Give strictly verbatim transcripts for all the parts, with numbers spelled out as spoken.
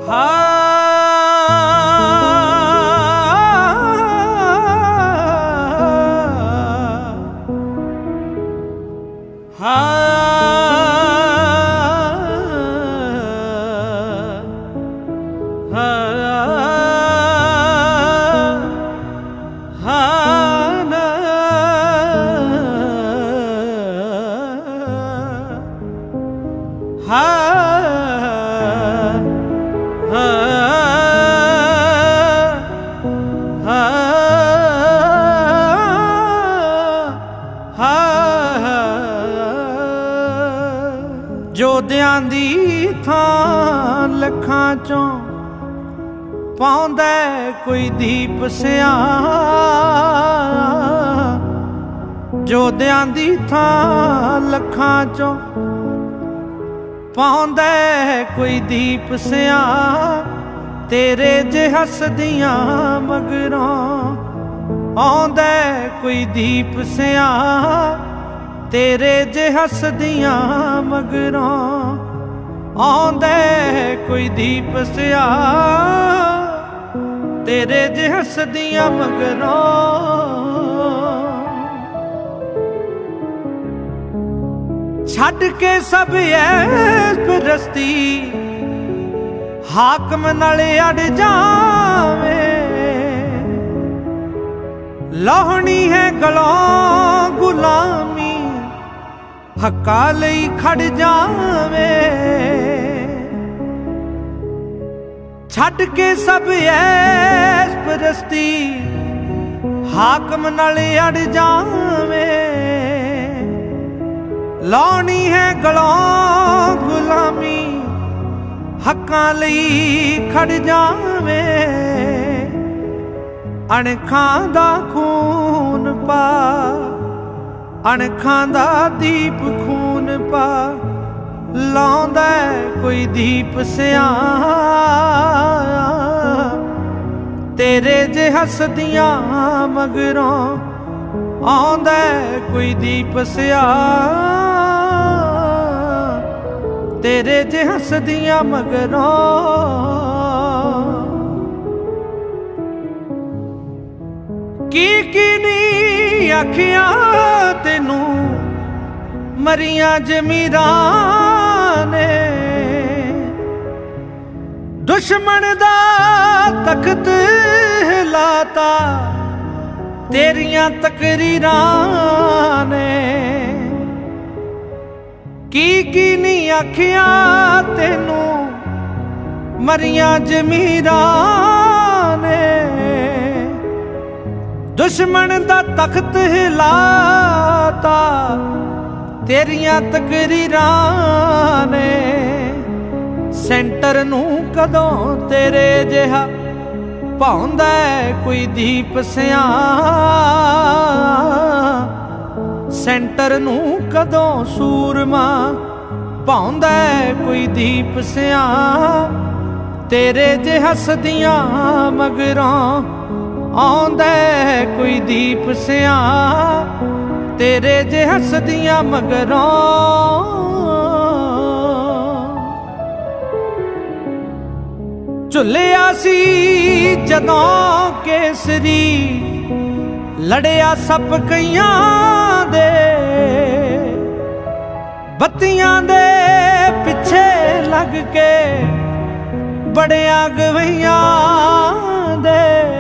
जोधियां दी थां लखां चों पाउंदा कोई दीप सिया। जोधियां दी थां लखां चों पाउंदा कोई दीप सिया। तेरे जे हसदियां मगरों आउंदा कोई दीप सिया। तेरे जे हसदियां मगरों आउंदा कोई दीप सिया। तेरे जे हसदियां मगरों छड़ के सब ऐश परस्ती हाकम नाल अड़ जावे। लाहनी है गलों गुलामी हक्का लई खड़ जावे। छड़ के सब ऐश परस्ती हाकम नाल अड़ जावे। लाउनी है गलों गुलामी हक्का लई खड़ जावे। अणखां दा खून पा अणखां दा दीप खून पा। लाउंदा कोई दीप सिया। तेरे जे हसदियां मगरों आउंदा कोई दीप सिया। तेरे जे हसदियां मगरों की की नी आखियां तेनू मरियां जमीरां ने। दुश्मन दा तख्त हिलाता तेरियां तकरीरां ने। की की नी आखियां तेनू मरियां जमीरां ने। दुश्मन दा तख्त हिलाता तेरियां तकरीरां ने। सेंटर नू कदों तेरे जिहा पाउंदा कोई दीप सिया। सेंटर नू कदों सूरमा पाउंदा कोई दीप सिया। तेरे जे हसदियां मगरों आउंदा कोई दीप सिया। तेरे जे हसदियां मगरों झुलिया सी जदों केसरी लड़िया सप कईयां दे। बत्तियां दे पिछे लग के बड़िया गवैयां दे।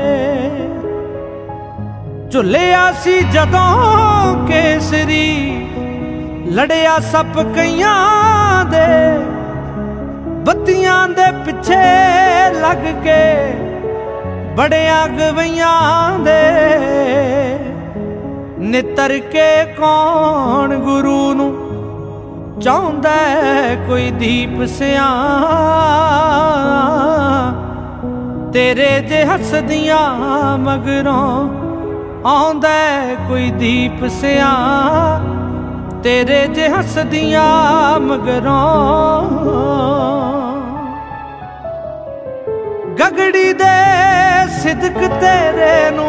झुलिया सी जदों केसरी लड़िया सप कईयां दे। बत्तियां दे पिछे लग के बड़िया गवैयां दे। नितर के कौन गुरु नू चाहुंदा कोई दीप सिया। तेरे जे हसदियां मगरों आउंदा कोई दीप सिया। तेरे जे हसदियां मगरों गगड़ी दे सिदक तेरे नू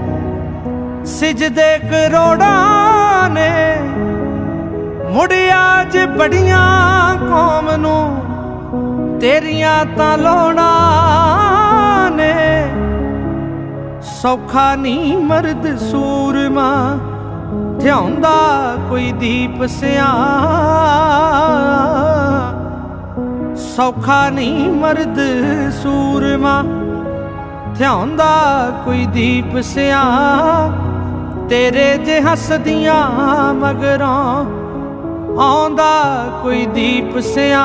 सिजदे करोड़ां ने। मुड़िया ज बड़ियां कौम नू तेरियां तां लोड़ां ने सौखा नहीं मर्द सूरमा ध्याउंदा कोई दीप सिया सौखा नहीं मर्द सूरमा ध्याउंदा कोई दीप सिया तेरे जे हसदियां मगरों आउंदा कोई दीप सिया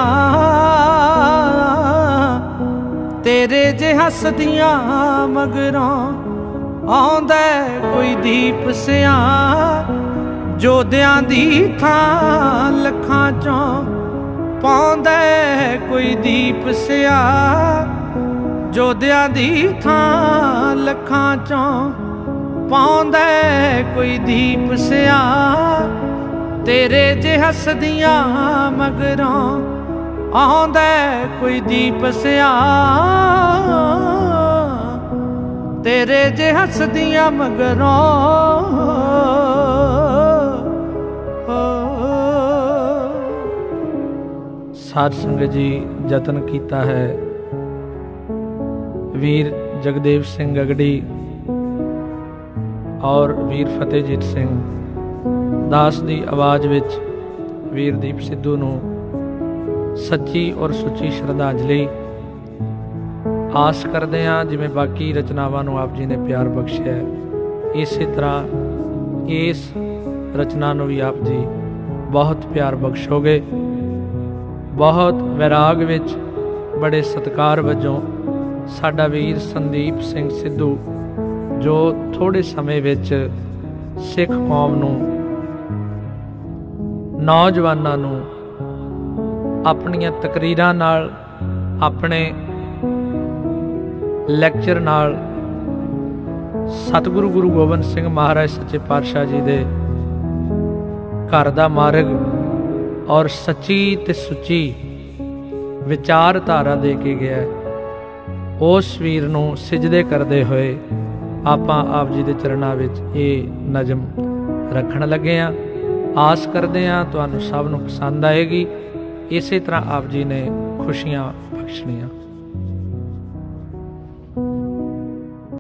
तेरे जे हसदियां मगरों आउंदा कोई दीप सिया जोधियां दी थां लखां चों पाउंदा कोई दीप सिया जोधियां दी थां लखां चों पाउंदा कोई दीप सिया तेरे जे हसदियां मगरों आउंदा कोई दीप सिया तेरे जे हसदियां मगरों साध संगत जी जतन किया है वीर जगदेव सिंह गगड़ी और वीर फतेहजीत सिंह दास की आवाज़ विच वीरदीप सिद्धू नूं सच्ची और सुची श्रद्धांजलि आस करते हैं जिमें बाकी रचनावां नूं आप जी ने प्यार बख्शिया इस तरह इस रचना नूं भी आप जी बहुत प्यार बख्शोगे। बहुत वैराग विच बड़े सत्कार वजों साडा वीर संदीप सिंह सिद्धू जो थोड़े समय विच सिख कौम नूं नौजवानां नूं अपनियां तकरीरां नाल अपने लैक्चर नाल सतगुरु गुरु गोबिंद सिंह महाराज सच्चे पातशाह जी दे घर दा मार्ग और सच्ची ते सुची विचारधारा दे के गया उस वीर नूं सिजदे करदे होए आपां आप जी दे चरणां विच ये नज़म रखण लगे हाँ। आस करते हैं तुहानूं सब नूं पसंद आएगी। इस तरह आप जी ने खुशियां बख्शणियां।